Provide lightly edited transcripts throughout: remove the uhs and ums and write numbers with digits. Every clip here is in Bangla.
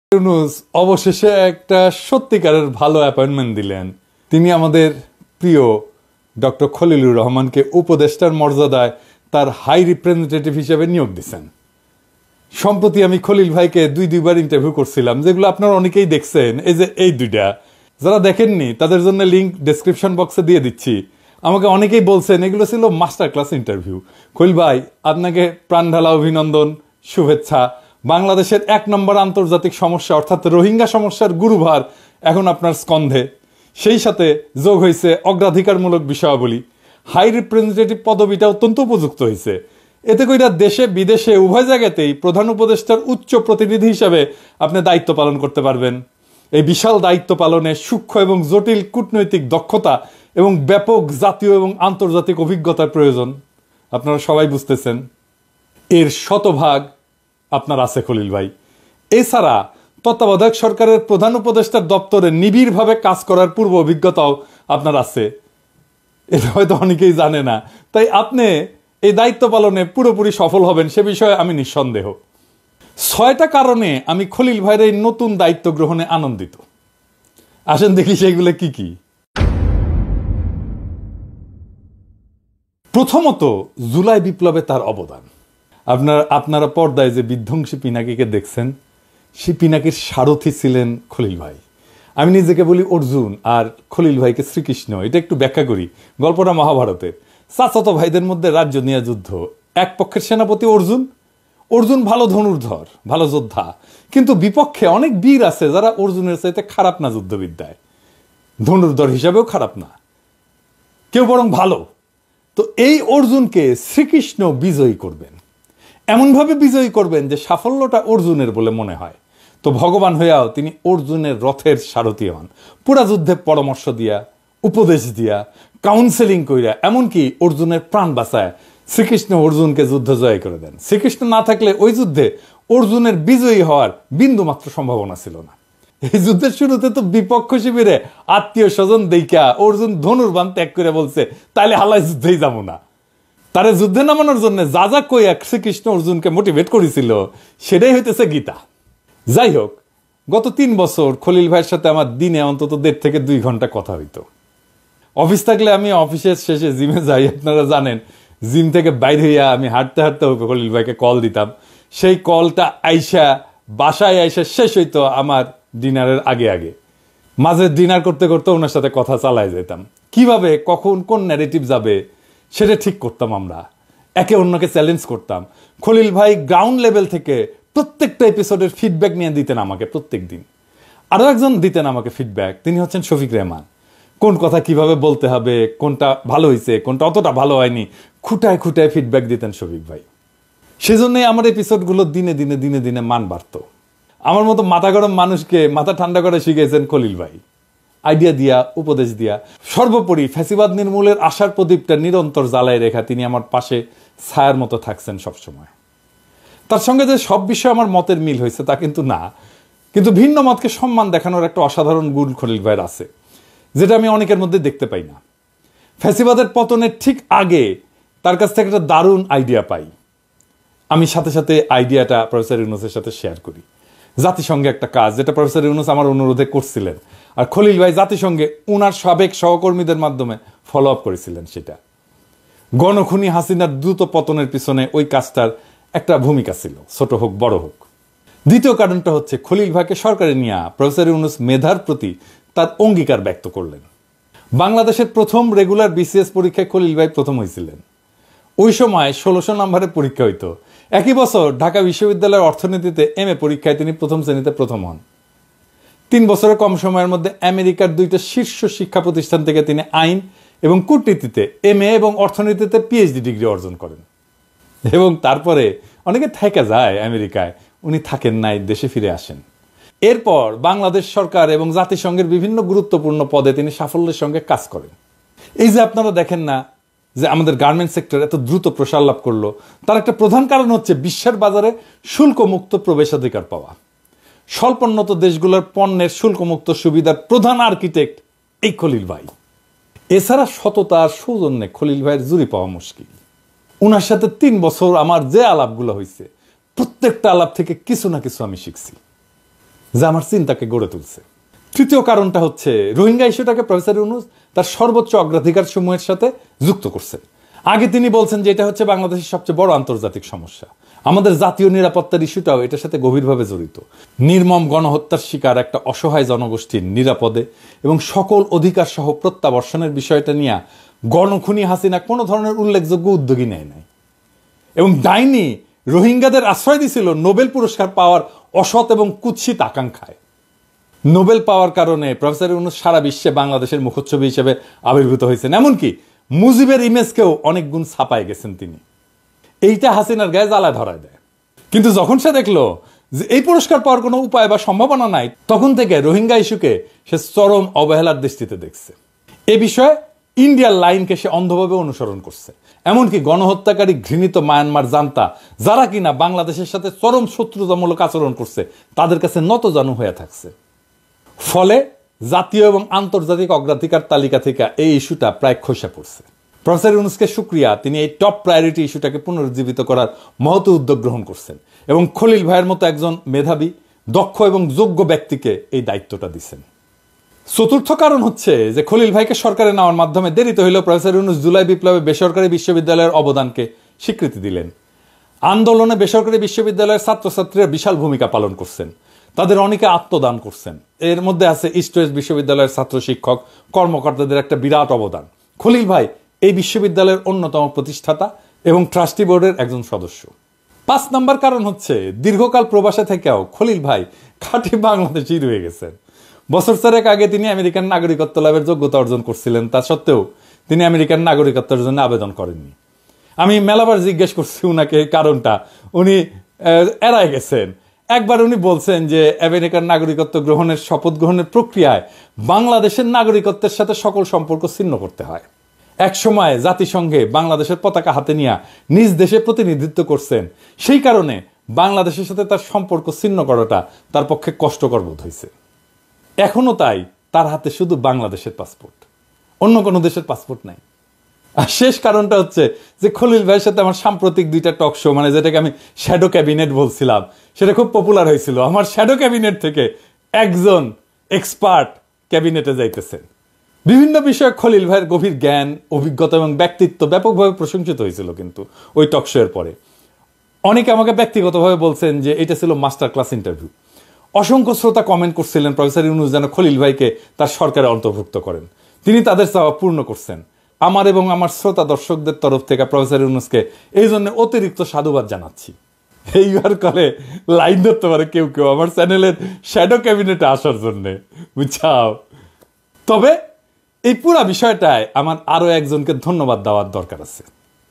ইউনূস অবশেষে একটা সত্যিকারের ভালো অ্যাপয়েন্টমেন্ট দিলেন। তিনি আমাদের প্রিয় ডক্টর খলিলুর রহমানকে উপদেষ্টার মর্যাদায় তার হাই রিপ্রেজেন্টেটিভ হিসেবে নিয়োগ দিচ্ছেন। সম্প্রতি আমি খলিল ভাইকে দুইবার ইন্টারভিউ করছিলাম, যেগুলো আপনারা অনেকেই দেখছেন। এই দুইটা যারা দেখেননি তাদের জন্য লিঙ্ক ডেসক্রিপশন বক্সে দিয়ে দিচ্ছি। আমাকে অনেকেই বলছেন এগুলো ছিল মাস্টার ক্লাস ইন্টারভিউ। খলিল ভাই, আপনাকে প্রাণঢালা অভিনন্দন, শুভেচ্ছা। বাংলাদেশের 1 নম্বর আন্তর্জাতিক সমস্যা অর্থাৎ রোহিঙ্গা সমস্যার গুরুভার এখন আপনার স্কন্ধে। সেই সাথে যোগ হয়েছে অগ্রাধিকারমূলক বিষয়াবলী। হাই রিপ্রেজেন্টেটিভ পদবিটা অত্যন্ত উপযুক্ত হয়েছে। এতে কইরা দেশে বিদেশে উভয় জায়গাতেই প্রধান উপদেষ্টার উচ্চ প্রতিনিধি হিসাবে আপনি দায়িত্ব পালন করতে পারবেন। এই বিশাল দায়িত্ব পালনে সূক্ষ্ম এবং জটিল কূটনৈতিক দক্ষতা এবং ব্যাপক জাতীয় এবং আন্তর্জাতিক অভিজ্ঞতার প্রয়োজন। আপনারা সবাই বুঝতেছেন। এর শতভাগ আপনার আছে খলিল ভাই। এছাড়া তত্ত্বাবধায়ক সরকারের প্রধান উপদেষ্টার দপ্তরে নিবিড়ভাবে কাজ করার পূর্ব অভিজ্ঞতাও আপনার আছে। এটা হয়তো অনেকেই জানে না। তাই আপনি এই দায়িত্ব পালনে পুরোপুরি সফল হবেন সে বিষয়ে আমি নিঃসন্দেহ। 6টা কারণে আমি খলিল ভাইয়ের এই নতুন দায়িত্ব গ্রহণে আনন্দিত। আসেন দেখি সেগুলো কি কি। প্রথমত, জুলাই বিপ্লবে তার অবদান। আপনারা পর্দায় যে বিধ্বংসী পিনাকিকে দেখছেন, সেই পিনাকির সারথি ছিলেন খলিল ভাই। আমি নিজেকে বলি অর্জুন আর খলিল ভাইকে শ্রীকৃষ্ণ। এটা একটু ব্যাখ্যা করি। গল্পটা মহাভারতের। চাচাতো ভাইদের মধ্যে রাজ্য নিয়ে যুদ্ধ। এক পক্ষের সেনাপতি অর্জুন ভালো ধনুর্ধর, ভালো যোদ্ধা, কিন্তু বিপক্ষে অনেক বীর আছে যারা অর্জুনের চাইতে খারাপ না যুদ্ধবিদ্যায়, ধনুর্ধর হিসাবেও খারাপ না, কেউ বরং ভালো। তো এই অর্জুনকে শ্রীকৃষ্ণ বিজয়ী করবেন, এমনভাবে বিজয়ী করবেন যে সাফল্যটা অর্জুনের বলে মনে হয়। তো ভগবান হইয়াও তিনি অর্জুনের রথের সারথি হন। পুরা যুদ্ধে পরামর্শ দিয়া, উপদেশ দিয়া, কাউন্সেলিং কইরা, এমনকি অর্জুনের প্রাণ বাঁচায় শ্রীকৃষ্ণ অর্জুনকে যুদ্ধ জয় করে দেন। শ্রীকৃষ্ণ না থাকলে ওই যুদ্ধে অর্জুনের বিজয়ী হওয়ার বিন্দুমাত্র সম্ভাবনা ছিল না। এই যুদ্ধের শুরুতে তো বিপক্ষ শিবিরে আত্মীয় স্বজন দেইকা অর্জুন ধনুর্বাণ ত্যাগ করে বলছে, তাইলে হালাই যুদ্ধেই যাবো না। তারে যুদ্ধে নামানোর জন্য যা যা কইয়া শ্রীকৃষ্ণ অর্জুনকে মোটিভেট করেছিল সেটাই হইতেছে গীতা। যাই হোক, গত 3 বছর খলিল ভাইয়ের সাথে আমার দিনে অন্তত 1.5 থেকে 2 ঘন্টা কথা হইতো। অফিস থাকলে আমি অফিসের শেষে জিমে যাই, আপনারা জানেন। জিম থেকে বাইরে হইয়া আমি হাঁটতে হাঁটতে খলিল ভাইকে কল দিতাম। সেই কলটা বাসায় আইসা শেষ হইতো আমার ডিনারের আগে। মাঝে ডিনার করতে করতে ওনার সাথে কথা চালায় যেতাম। কিভাবে কখন কোন ন্যারেটিভ যাবে সেটা ঠিক করতাম আমরা, একে অন্যকে চ্যালেঞ্জ করতাম। খলিল ভাই গ্রাউন্ড লেভেল থেকে প্রত্যেকটা এপিসোডের ফিডব্যাক নিয়ে দিতেন আমাকে প্রত্যেক দিন। আরও একজন দিতেন আমাকে ফিডব্যাক, তিনি হচ্ছেন শফিক রেহমান। কোন কথা কিভাবে বলতে হবে, কোনটা ভালো হয়েছে, কোনটা অতটা ভালো হয়নি, খুঁটায় ফিডব্যাক দিতেন শফিক ভাই। সেজন্যই আমার এপিসোডগুলো দিনে দিনে মান বাড়ত। আমার মতো মাথা গরম মানুষকে মাথা ঠান্ডা করে শিখিয়েছেন খলিল ভাই, আইডিয়া দিয়া, উপদেশ দিয়া। সর্বোপরি ফ্যাসিবাদ নির্মূলের আশার প্রদীপটা নিরন্তর জ্বালায় রেখা তিনি আমার পাশে ছায়ার মতো থাকছেন সবসময়। তার সঙ্গে যে সব বিষয়ে আমার মতের মিল হয়েছে তা কিন্তু না, কিন্তু ভিন্ন মতকে সম্মান দেখানোর একটা অসাধারণ গুণ খলিল ভাইয়ের আছে, যেটা আমি অনেকের মধ্যে দেখতে পাই না। ফ্যাসিবাদের পতনের ঠিক আগে তার কাছ থেকে একটা দারুণ আইডিয়া পাই। আমি সাথে আইডিয়াটা প্রফেসর ইউনূসের সাথে শেয়ার করি। জাতিসংঘে একটা কাজ, যেটা প্রফেসর ইউনূস আমার অনুরোধে করছিলেন, আর খলিল ভাই জাতিসংঘে উনার সাবেক সহকর্মীদের মাধ্যমে ফলো আপ করেছিলেন। সেটা গণখুনি হাসিনার দ্রুত পতনের পিছনে ওই কাজটার একটা ভূমিকা ছিল, ছোট হোক বড় হোক। দ্বিতীয় কারণটা হচ্ছে খলিল ভাইকে সরকারে নিয়ে প্রফেসর ইউনূস মেধার প্রতি তার অঙ্গীকার ব্যক্ত করলেন। বাংলাদেশের প্রথম রেগুলার বিসিএস পরীক্ষায় খলিল ভাই প্রথম হয়েছিলেন। ওই সময় 1600 নম্বরের পরীক্ষা হইতো। একই বছর ঢাকা বিশ্ববিদ্যালয়ের অর্থনীতিতে MA পরীক্ষায় তিনি প্রথম শ্রেণীতে প্রথম হন। 3 বছরের কম সময়ের মধ্যে আমেরিকার 2টা শীর্ষ শিক্ষা প্রতিষ্ঠান থেকে তিনি আইন এবং কূটনীতিতে MA এবং অর্থনীতিতে PhD ডিগ্রি অর্জন করেন। এবং তারপরে অনেকে থেকে যায় আমেরিকায়, উনি থাকেন নাই, দেশে ফিরে আসেন। এরপর বাংলাদেশ সরকার এবং জাতিসংঘের বিভিন্ন গুরুত্বপূর্ণ পদে তিনি সাফল্যের সঙ্গে কাজ করেন। এই যে আপনারা দেখেন না যে আমাদের গার্মেন্টস সেক্টর এত দ্রুত প্রসার লাভ করলো, তার একটা প্রধান কারণ হচ্ছে বিশ্বের বাজারে শুল্কমুক্ত প্রবেশাধিকার পাওয়া। স্বল্পোন্নত দেশগুলোর পণ্যের শুল্কমুক্ত সুবিধার প্রধান আর্কিটেক্ট এই খলিল ভাই। এছাড়া সততা আর সৌজন্যে খলিল ভাইয়ের জুড়ি পাওয়া মুশকিল। উনার সাথে 3 বছর আমার যে আলাপগুলো হয়েছে, প্রত্যেকটা আলাপ থেকে কিছু না কিছু আমি শিখছি। যা আমার চিন্তাকে গড়ে তুলছে। তৃতীয় কারণটা হচ্ছে রোহিঙ্গা ইস্যুটাকে প্রফেসর ইউনূস তার সর্বোচ্চ অগ্রাধিকার সমূহের সাথে যুক্ত করছেন। আগে তিনি বলছেন যে এটা হচ্ছে বাংলাদেশের সবচেয়ে বড় আন্তর্জাতিক সমস্যা, আমাদের জাতীয় নিরাপত্তার ইস্যুটাও এটার সাথে গভীরভাবে জড়িত। নির্মম গণহত্যার শিকার একটা অসহায় জনগোষ্ঠীর নিরাপদে এবং সকল অধিকার সহ প্রত্যাবর্ষণের বিষয়টা নিয়ে গণখুনি হাসিনা কোনো ধরনের উল্লেখযোগ্য উদ্যোগী নেয় নাই, এবং ডাইনি রোহিঙ্গাদের আশ্রয় দিছিল নোবেল পুরস্কার পাওয়ার অসৎ এবং কুৎসিত আকাঙ্ক্ষায়। নোবেল পাওয়ার কারণে প্রফেসর ইউনূস সারা বিশ্বে বাংলাদেশের মুখচ্ছবি হিসেবে আবির্ভূত হয়েছেন, এমনকি মুজিবের ইমেজকেও অনেক গুণ ছাপায় গেছেন তিনি। এইটা হাসিনার গায়ে জ্বালা ধরায় দেয়। কিন্তু যখন সে দেখলো যে এই পুরস্কার পাওয়ার কোনো উপায় বা সম্ভাবনা নাই, তখন থেকে রোহিঙ্গা ইস্যুকে সে চরম অবহেলার দৃষ্টিতে দেখছে। এ বিষয়ে ইন্ডিয়ার লাইনকে সে অন্ধভাবে অনুসরণ করছে, এমনকি গণহত্যাকারী ঘৃণিত মায়ানমার জান্তা, যারা কিনা বাংলাদেশের সাথে চরম শত্রুতামূলক আচরণ করছে, তাদের কাছে নতজানু হয়ে থাকছে। ফলে জাতীয় এবং আন্তর্জাতিক অগ্রাধিকার তালিকা থেকে এই ইস্যুটা প্রায় খসে পড়ছে। প্রফেসর ইউনূসকে শুকরিয়া, তিনি এই টপ প্রায়োরিটি ইস্যুটাকে পুনরুজ্জীবিত করার মহৎ উদ্যোগ গ্রহণ করছেন এবং খলিল ভাইয়ের মতো একজন মেধাবী, দক্ষ এবং যোগ্য ব্যক্তিকে এই দায়িত্বটা দিচ্ছেন। চতুর্থ কারণ হচ্ছে যে খলিল ভাইকে সরকারে নেওয়ার মাধ্যমে দেরিতে হইলেও প্রফেসর ইউনূস জুলাই বিপ্লবে বেসরকারি বিশ্ববিদ্যালয়ের অবদানকে স্বীকৃতি দিলেন। আন্দোলনে বেসরকারি বিশ্ববিদ্যালয়ের ছাত্রছাত্রীরা বিশাল ভূমিকা পালন করছেন, তাদের অনেকে আত্মদান করছেন। এর মধ্যে আছে ইস্ট ওয়েস্ট বিশ্ববিদ্যালয়ের ছাত্র শিক্ষক কর্মকর্তাদের একটা বিরাট অবদান। খলিল ভাই এই বিশ্ববিদ্যালয়ের অন্যতম প্রতিষ্ঠাতা এবং ট্রাস্টি বোর্ডের একজন সদস্য। 5 নম্বর কারণ হচ্ছে দীর্ঘকাল প্রবাসে থেকেও খলিল ভাই খাঁটি বাংলাদেশী রয়ে গেছেন। বছর 4 আগে তিনি আমেরিকান নাগরিকত্ব লাভের যোগ্যতা অর্জন করছিলেন, তা সত্ত্বেও তিনি আমেরিকান নাগরিকত্বের জন্য আবেদন করেননি। আমি মেলাবার জিজ্ঞেস করছি উনাকে এই কারণটা, উনি এড়ায় গেছেন। একবার উনি বলছেন যে আমেরিকান নাগরিকত্ব গ্রহণের শপথ গ্রহণের প্রক্রিয়ায় বাংলাদেশের নাগরিকত্বের সাথে সকল সম্পর্ক ছিন্ন করতে হয়। এক সময় জাতিসংঘে বাংলাদেশের পতাকা হাতে নিয়ে নিজ দেশে প্রতিনিধিত্ব করছেন, সেই কারণে বাংলাদেশের সাথে তার সম্পর্ক ছিন্ন করাটা তার পক্ষে কষ্টকর বোধ হয়েছে। এখনো তাই তার হাতে শুধু বাংলাদেশের পাসপোর্ট, অন্য কোনো দেশের পাসপোর্ট নাই। আর শেষ কারণটা হচ্ছে যে খলিল ভাইয়ের সাথে আমার সাম্প্রতিক 2টা টক শো, মানে যেটাকে আমি শ্যাডো ক্যাবিনেট বলছিলাম, সেটা খুব পপুলার হয়েছিল। আমার শ্যাডো ক্যাবিনেট থেকে একজন এক্সপার্ট ক্যাবিনেটে যাইতেছেন। বিভিন্ন বিষয়ে খলিল ভাইয়ের গভীর জ্ঞান, অভিজ্ঞতা এবং ব্যক্তিত্ব ব্যাপকভাবে প্রশংসিত হয়েছিল। কিন্তু ওই টক শো এর পরে অনেকে আমাকে ব্যক্তিগতভাবে বলছেন যে এটা ছিল মাস্টার ক্লাস ইন্টারভিউ। অসংখ্য শ্রোতা কমেন্ট করছিলেন প্রফেসর ইউনূস যেন খলিল ভাইকে তার সরকারে অন্তর্ভুক্ত করেন। তিনি তাদের চাওয়া পূর্ণ করছেন। আমার এবং আমার শ্রোতা দর্শকদের তরফ থেকে প্রফেসর ইউনূসকে এই জন্য অতিরিক্ত সাধুবাদ জানাচ্ছি। এইবার করে লাইন ধরতে পারে কেউ কেউ আমার চ্যানেলের শ্যাডো ক্যাবিনেটে আসার জন্যে, বুঝছাও। তবে এই পুরা বিষয়টায় আমার আরো একজনকে ধন্যবাদ দেওয়ার দরকার আছে।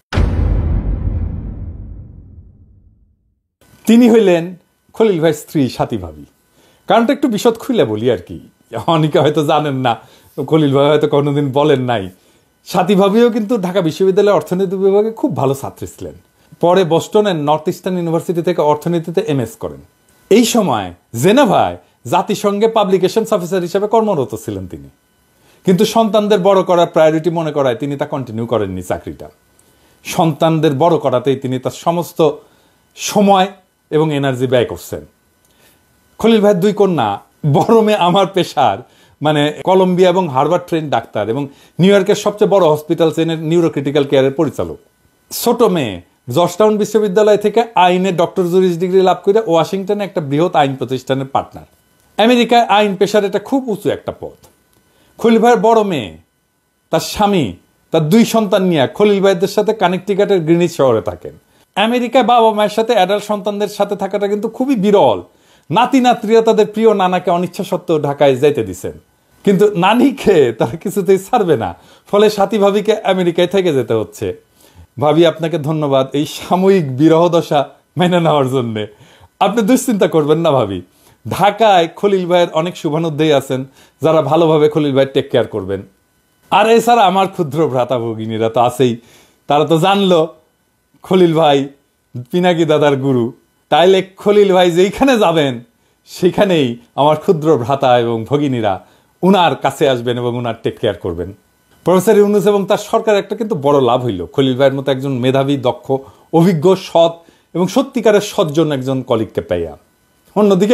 তিনি হইলেন খলিল ভাইয়ের স্ত্রী সাথী ভাবি। কারণটা একটু বিশদ খুলে বলি আর কি, অনেকে হয়তো জানেন না, খলিল ভাই হয়তো কোনোদিন বলেন নাই। সাথী ভাবিও কিন্তু ঢাকা বিশ্ববিদ্যালয়ের অর্থনীতি বিভাগে খুব ভালো ছাত্রী ছিলেন। পরে বস্টনের নর্থ ইস্টার্ন ইউনিভার্সিটি থেকে অর্থনীতিতে MS করেন। এই সময় জেনেভায় জাতিসংঘে পাবলিকেশনস অফিসার হিসেবে কর্মরত ছিলেন তিনি। কিন্তু সন্তানদের বড় করার প্রায়োরিটি মনে করায় তিনি তা কন্টিনিউ করেননি চাকরিটা। সন্তানদের বড় করাতেই তিনি তার সমস্ত সময় এবং এনার্জি ব্যয় করছেন। খলিল ভাইয়ের 2 কন্যা, বড় মেয়ে আমার পেশার মানে কলম্বিয়া এবং হার্ভার্ড ট্রেন ডাক্তার এবং নিউ ইয়র্কের সবচেয়ে বড় হসপিটাল চেনের নিউরোক্রিটিক্যাল কেয়ারের পরিচালক। ছোট মেয়ে জর্জটাউন বিশ্ববিদ্যালয় থেকে আইনে ডক্টর জুরিস ডিগ্রি লাভ করে ওয়াশিংটনে একটা বৃহৎ আইন প্রতিষ্ঠানের পার্টনার। আমেরিকায় আইন পেশার এটা খুব উঁচু একটা পদ। খলিল ভাইয়ের বড় মেয়ে, তার স্বামী, তার 2 সন্তান নিয়ে খলিল ভাইদের সাথে কানেকটিকাটের গ্রিনিচ শহরে থাকেন। আমেরিকায় বাবা মায়ের সাথে অ্যাডাল্ট সন্তানদের সাথে থাকাটা কিন্তু খুবই বিরল। নাতি নাতরিরা তাদের প্রিয় নানাকে অনিচ্ছা সত্ত্বেও ঢাকায় যাইতে দিচ্ছেন, কিন্তু নানিকে তারা কিছুতেই ছাড়বে না। ফলে সাথী ভাবিকে আমেরিকায় থেকে যেতে হচ্ছে। ভাবি আপনাকে ধন্যবাদ এই সাময়িক বিরহ দশা মেনে নেওয়ার জন্যে। আপনি দুশ্চিন্তা করবেন না ভাবি, ঢাকায় খলিল ভাইয়ের অনেক শুভানুধ্যায়ী আছেন যারা ভালোভাবে খলিল ভাই টেক কেয়ার করবেন। আর এছাড়া আমার ক্ষুদ্র ভ্রাতা ভগিনীরা তো আছেই, তারা তো জানলো খলিল ভাই পিনাকি দাদার গুরু। তাইলে খলিল ভাই যেইখানে যাবেন সেখানেই আমার ক্ষুদ্র ভ্রাতা এবং ভগিনীরা উনার কাছে আসবেন এবং উনার টেক কেয়ার করবেন। প্রফেসর ইউনূস এবং তার সরকারের একটা কিন্তু বড় লাভ হইল খলিল ভাইয়ের মতো একজন মেধাবী, দক্ষ, অভিজ্ঞ, সৎ এবং সত্যিকারের সজ্জন একজন কলিগকে পাইয়া। অন্যদিকে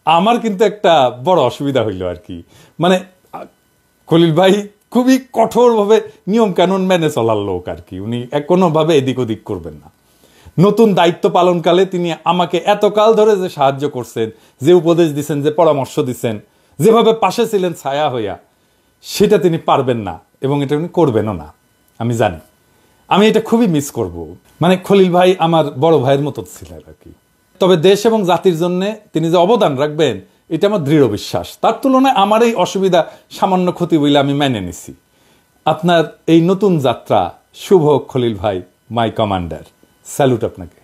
আমার কিন্তু একটা বড় অসুবিধা হইল আর কি, মানে খলিল ভাই খুবই কঠোরভাবে নিয়ম কানুন মেনে চলার লোক আর কি, উনি কোনোভাবে এদিক ওদিক করবেন না। নতুন দায়িত্ব পালনকালে তিনি আমাকে এতকাল ধরে যে সাহায্য করছেন, যে উপদেশ দিচ্ছেন, যে পরামর্শ দিচ্ছেন, যেভাবে পাশে ছিলেন ছায়া হইয়া, সেটা তিনি পারবেন না এবং এটা উনি করবেনও না, আমি জানি। আমি এটা খুবই মিস করব। মানে খলিল ভাই আমার বড় ভাইয়ের মতো ছিলেন আর কি। তবে দেশ এবং জাতির জন্য তিনি যে অবদান রাখবেন এটা আমার দৃঢ় বিশ্বাস। তার তুলনায় আমার এই অসুবিধা সামান্য ক্ষতি বলে আমি মেনে নিছি। আপনার এই নতুন যাত্রা শুভ খলিল ভাই, মাই কমান্ডার, স্যালুট আপনাকে।